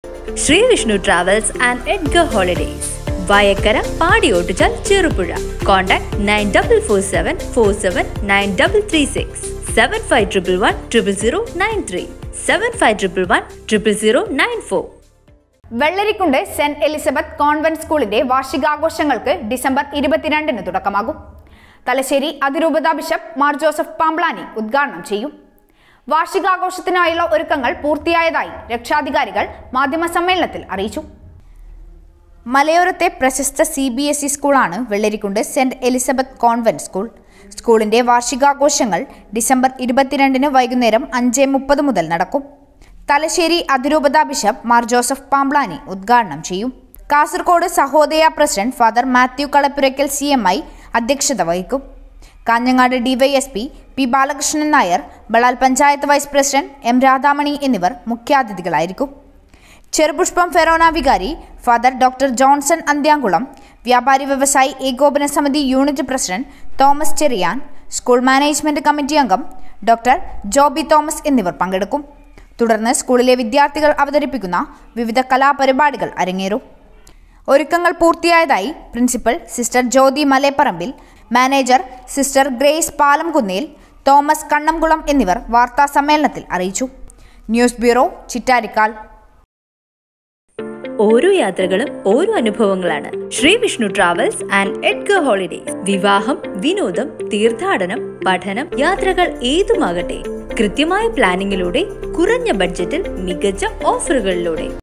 Sri Vishnu Travels and Edgar Holidays. Vayakkara, Padiyottuchal, Cherupuzha. Contact 9447 479336 7511 7511 0093 Vellarikkundu saint Elizabeth convent സ്കൂളിന്റെ വാർഷികാഘോഷങ്ങൾക്ക് December 22-ന് തുടക്കമാകും. തലശ്ശേരി അതിരൂപതാ ബിഷപ്പ് മാർ ജോസഫ് പാംബ്ലാനി ഉദ്ഘാടനം ചെയ്യും. വാർഷികാഘോഷത്തിനായുള്ള ഒരുക്കങ്ങൾ പൂർത്തിയായതായി രക്ഷാധികാരികൾ മാധ്യമസമ്മേളനത്തിൽ അറിയിച്ചു. മലയോരത്തെ പ്രശസ്ത CBSE സ്കൂളാണ് Vellarikkundu saint Elizabeth convent school. സ്കൂളിന്റെ വാർഷികാഘോഷങ്ങൾ ഡിസംബർ 22-ന് വൈകുന്നേരം 5:30 മുതൽ നടക്കും. തലശ്ശേരി അതിരൂപതാ ബിഷപ്പ് മാർ ജോസഫ് പാംബ്ലാനി ഉദ്ഘാടനം ചെയ്യും. Kasaragod Sahodaya president father Matthew Kalapurackal CMI അധ്യക്ഷത വഹിക്കും. Kanhangad DYSP P Balakrishnan Nair, Balal panchayat vice president M Radhamani എന്നിവർ മുഖ്യാതിഥികളായിരിക്കും. ചെറുപുഷ്പം ഫെറോന വികാരി ഫാദർ ഡോക്ടർ ജോൺസൺ അന്ത്യാംകുളം, വ്യാപാരി വ്യവസായി ഏകോപന സമിതി unit president Thomas Cherian, school management committee അംഗം ഡോക്ടർ ജോബി തോമസ് എന്നിവർ പങ്കെടുക്കും. തുടർന്ന് സ്കൂളിലെ വിദ്യാർത്ഥികൾ അവതരിപ്പിക്കുന്ന വിവിധ കലാപരിപാടികൾ അരങ്ങേറും. ഒരുക്കങ്ങൾ പൂർത്തിയായതായി principal sister Jyothi Maleparambil, manager sister Grace Palamkunnel, Thomas Kannamkulam എന്നിവർ വാർത്താ സമ്മേളനത്തിൽ അറിയിച്ചു. News bureau, Chittarikkal. ഓരോ യാത്രകളും ഓരോ അനുഭവങ്ങളാണ്. Shri Vishnu travels and Edgar holidays. വിവാഹം, വിനോദം, തീർത്ഥാടനം, പഠനം, യാത്രകൾ ഏതുമാകട്ടെ, കൃത്യമായ പ്ലാനിങ്ങിലൂടെ കുറഞ്ഞ ബഡ്ജറ്റിൽ മികച്ച ഓഫറുകളിലൂടെ